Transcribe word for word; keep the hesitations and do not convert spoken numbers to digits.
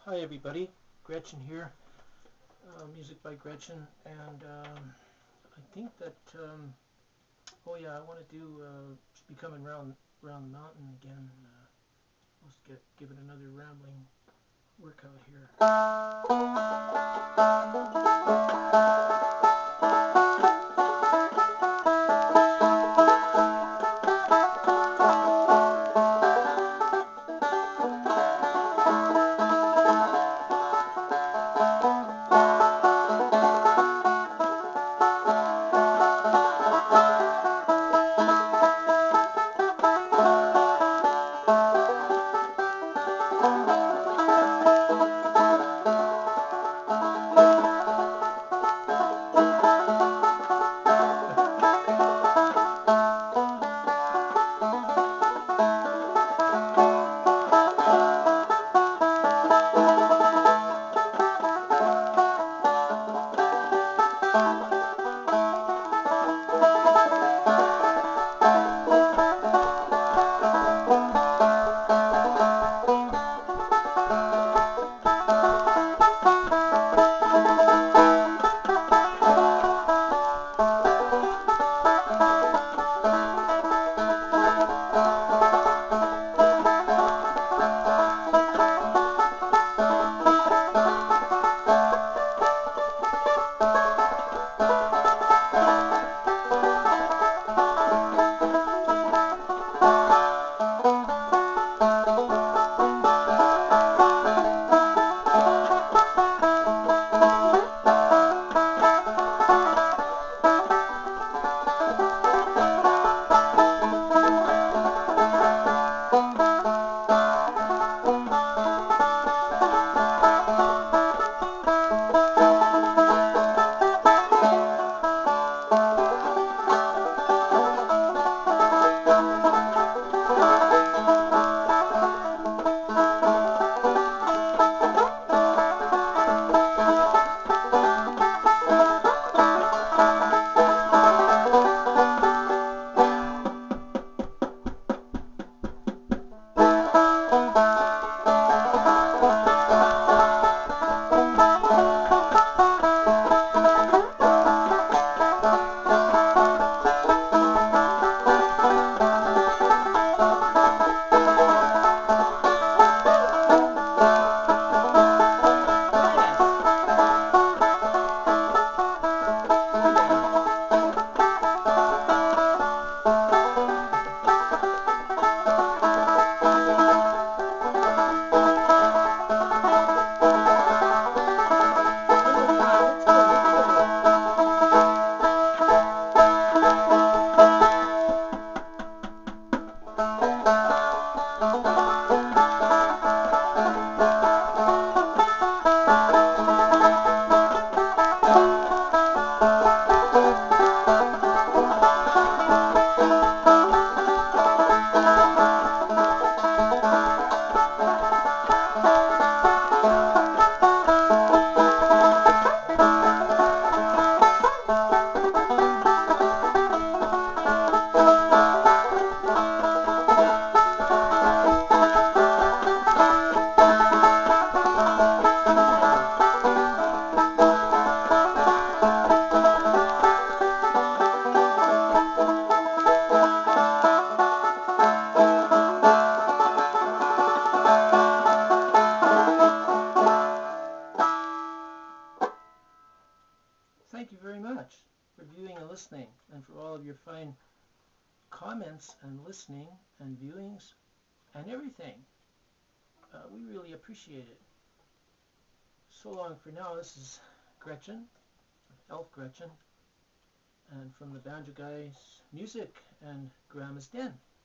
Hi everybody, Gretchen here, uh, music by Gretchen, and um, I think that, um, oh yeah, I want to do, uh, be coming round, round the mountain again. Uh, let's get, give it another rambling workout here. Thank you very much for viewing and listening, and for all of your fine comments and listening and viewings and everything. Uh, we really appreciate it. So long for now. This is Gretchen, Elf Gretchen, and from the Banjo Guy's music and Grama's Den.